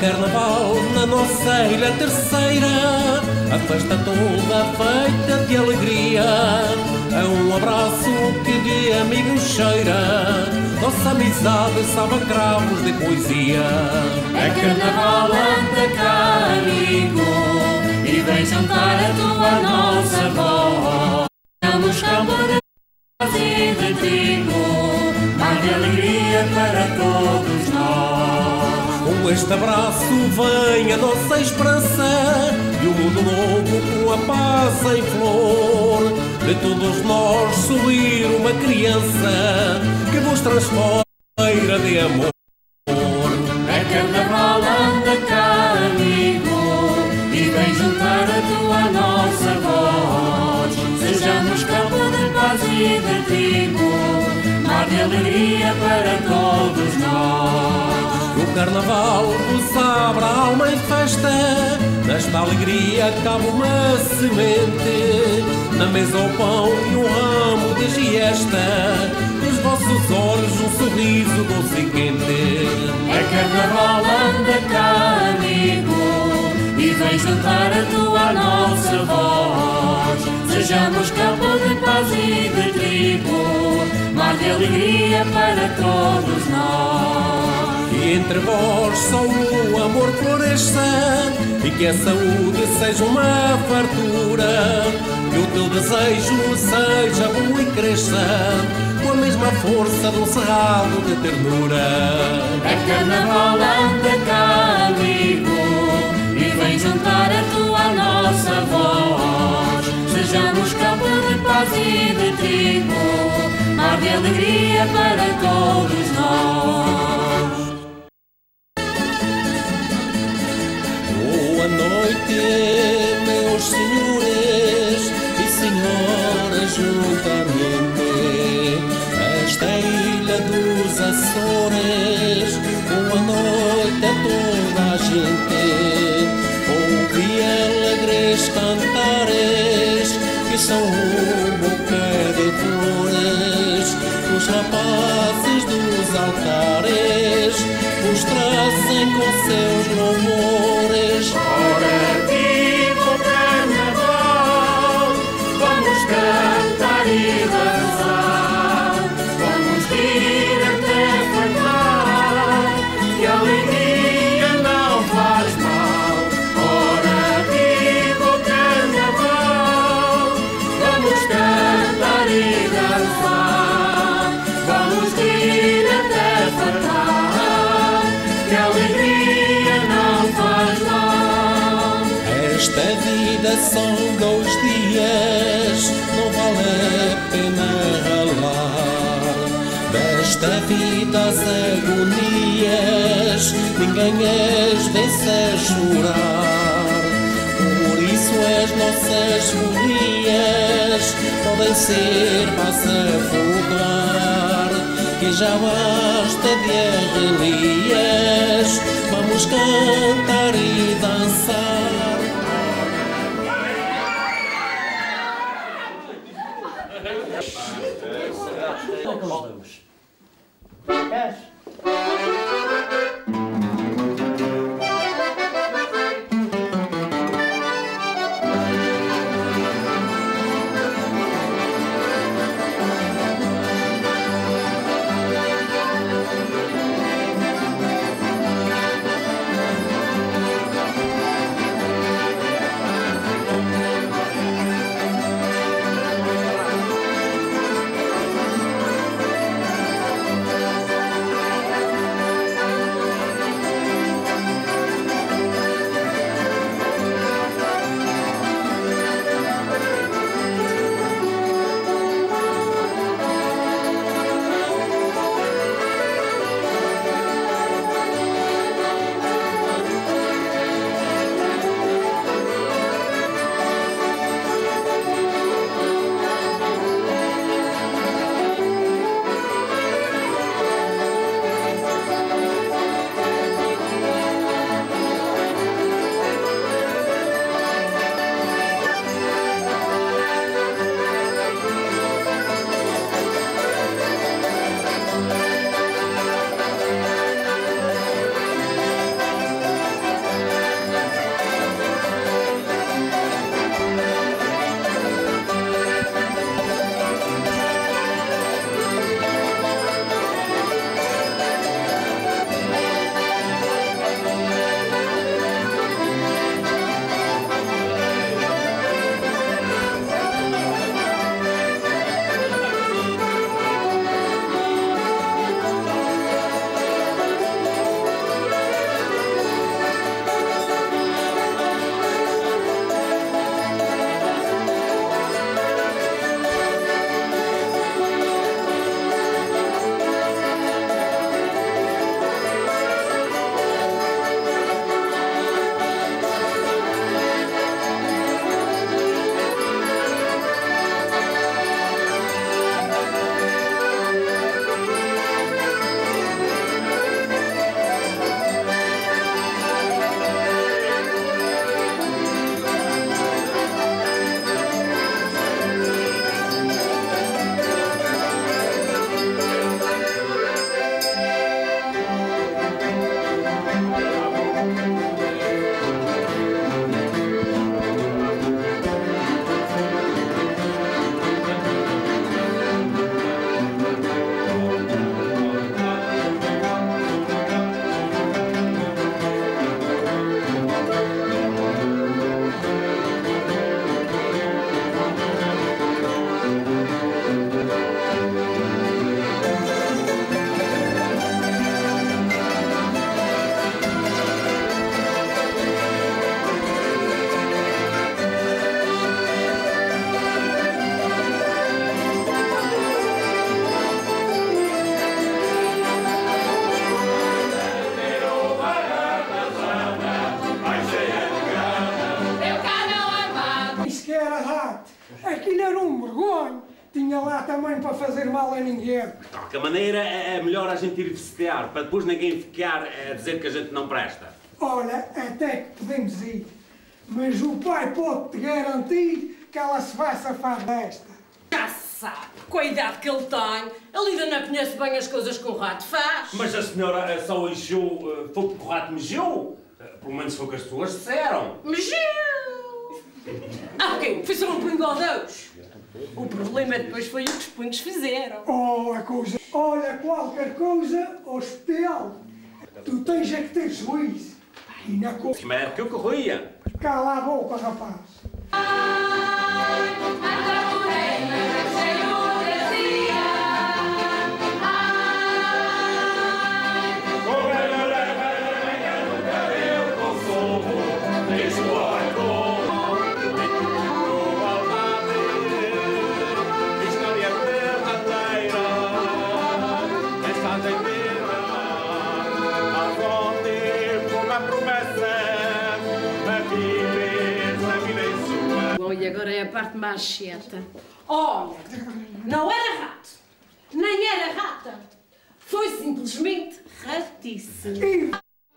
carnaval na nossa ilha terceira, a festa toda feita de alegria. É um abraço que de amigo cheira, nossa amizade sabe a cravos de poesia. É carnaval, anda cá, amigo, e vem jantar a tua nossa voz. Estamos campo de paz e de trigo, mar de alegria para todos nós. Com este abraço vem a nossa esperança e o mundo novo com a paz em flor. De todos nós sorrir uma criança que vos transforma de amor. É carnaval, anda cá, amigo, e vem juntar a tua nossa voz. Sejamos campo de paz e de trigo, mar de alegria para todos nós. O carnaval vos abre a alma em festa, nesta alegria cabe uma semente, na mesa o pão e um ramo de giesta, nos vossos olhos um sorriso doce e quente. É carnaval, anda cá, amigo, e vem juntar a tua nossa voz. Sejamos campo de paz e de trigo, mar de alegria para todos nós. Que entre vós só o amor floresça e que a saúde seja uma fartura, que o teu desejo seja bom e cresça com a mesma força de um cerrado de ternura. É carnaval, anda cá, amigo, e vem juntar a tua nossa voz. Sejamos campo de paz e de trigo, mar de alegria para todos nós. Boa noite, meus senhores e senhoras juntamente, esta ilha dos Açores. Boa noite a toda a gente. Ouvi alegres cantares que são um buquê de flores. Os rapazes dos altares os trazem com seus louvores. Ora viva o carnaval, vamos cantar e dançar, vamos rir até fartar, que a alegria não faz mal. Ora viva o carnaval, vamos cantar e dançar, vamos rir até fartar, que a alegria não faz mal. Esta vida são 2 dias, não vale a pena ralar. Desta vida as agonias, ninguém as vence a chorar. Por isso as nossas folias podem ser para se afogar, que já basta de arrelias, vamos cantar e dançar. era rato. Aquilo era um vergonho. Tinha lá também para fazer mal a ninguém. De qualquer maneira, é melhor a gente ir visitar, para depois ninguém ficar a dizer que a gente não presta. Olha, até que podemos ir. Mas o pai pode-te garantir que ela se vai safar desta. Já se sabe, com a idade que ele tem, a Lida não conhece bem as coisas que o rato faz. Mas a senhora só encheu, foi porque o rato mexeu? Pelo menos foi o que as pessoas disseram. Mexeu! Ah, ok, foi só um pingo ao Deus. O problema depois foi o que os punhos fizeram. Olha, qualquer coisa, hospital. Tu tens é que ter juízo. E na coisa... Como é que eu corria? Cala a boca, rapaz. E agora é a parte mais chata. Olha, não era rato, nem era rata. Foi simplesmente ratice.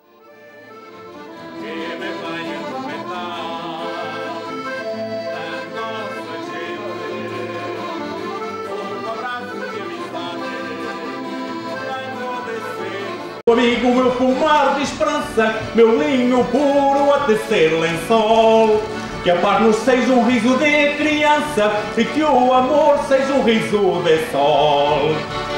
Amigo, meu pomar de esperança, meu linho puro a tecer lençol. Que a paz nos seja um riso de criança e que o amor seja um riso de sol.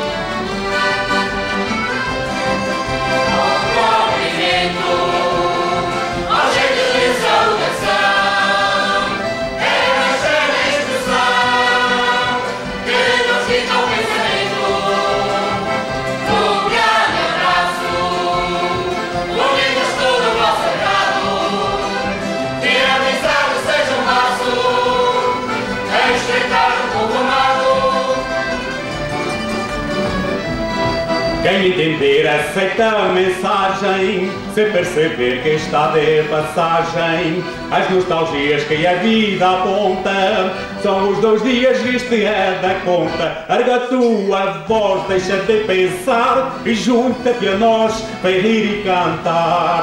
Quem entender aceita a mensagem, se perceber que está de passagem. As nostalgias que a vida aponta são os 2 dias que este é da conta. Erga a tua voz, deixa de pensar e junta-te a nós para rir e cantar.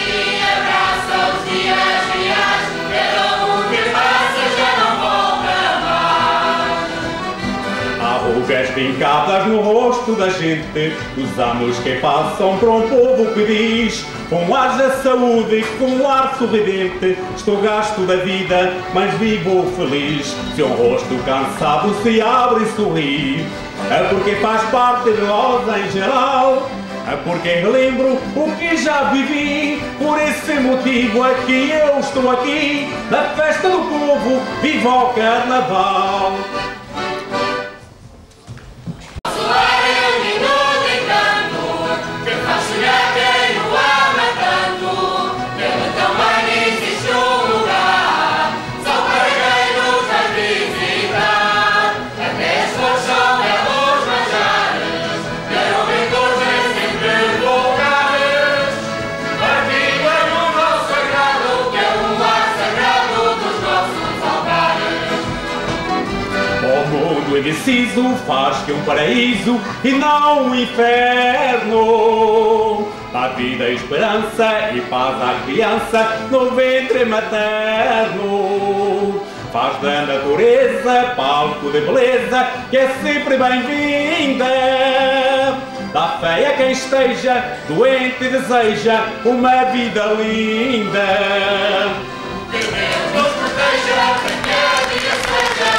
Rugas pincadas no rosto da gente, os anos que passam para um povo que diz com ar de saúde, com um ar sorridente, estou gasto da vida, mas vivo feliz. Se um rosto cansado se abre e sorri, é porque faz parte de nós em geral, é porque relembro o que já vivi. Por esse motivo é que eu estou aqui, na festa do povo, viva o Carnaval. Indeciso faz que um paraíso e não um inferno. Dá vida, esperança e paz à criança no ventre materno. Faz da natureza palco de beleza que é sempre bem-vinda. Dá fé a quem esteja doente e deseja uma vida linda. Que Deus nos proteja, que a vida seja.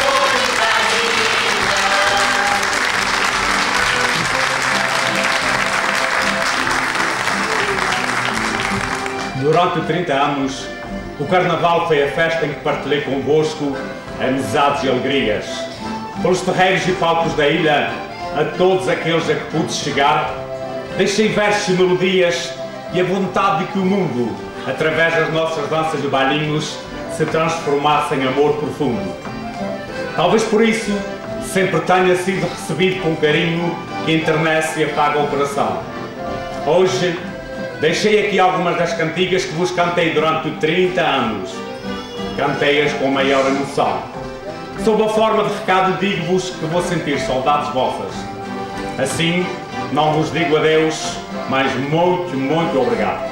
Durante 30 anos, o Carnaval foi a festa em que partilhei convosco amizades e alegrias. Pelos terreiros e palcos da ilha, a todos aqueles a que pude chegar, deixei versos e melodias e a vontade de que o mundo, através das nossas danças e bailinhos, se transformasse em amor profundo. Talvez por isso, sempre tenha sido recebido com carinho que enternece e apaga o coração. Hoje, deixei aqui algumas das cantigas que vos cantei durante 30 anos. cantei-as com maior emoção. Sob a forma de recado, digo-vos que vou sentir saudades vossas. Assim, não vos digo adeus, mas muito, muito obrigado.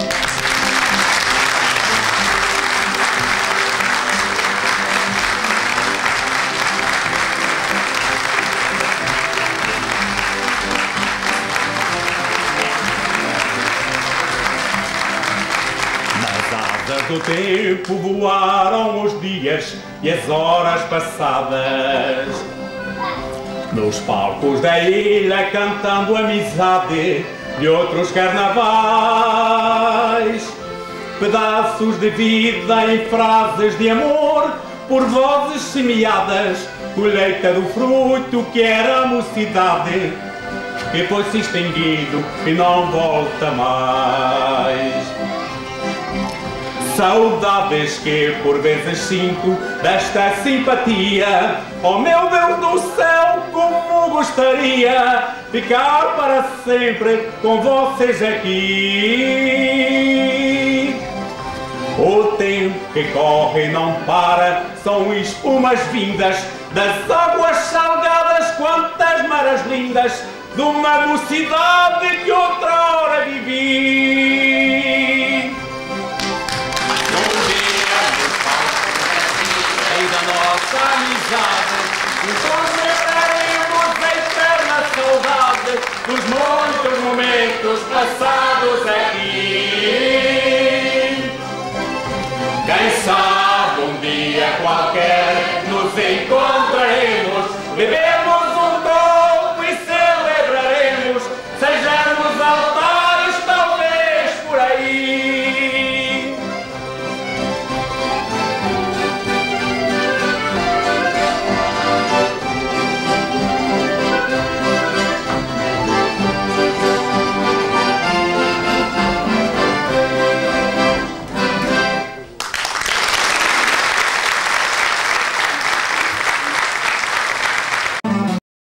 Do tempo voaram os dias e as horas passadas, nos palcos da ilha cantando amizade e outros carnavais, pedaços de vida em frases de amor por vozes semeadas, colheita do fruto que era a mocidade, que foi-se extinguindo e não volta mais. Saudades que por vezes sinto desta simpatia. Oh meu Deus do céu, como gostaria ficar para sempre com vocês aqui. O tempo que corre não para, são espumas vindas das águas salgadas, quantas maras lindas de uma mocidade que outra hora vivi. Da nossa amizade, conservaremos a eterna saudade dos muitos momentos passados aqui. Quem sabe um dia qualquer nos encontra.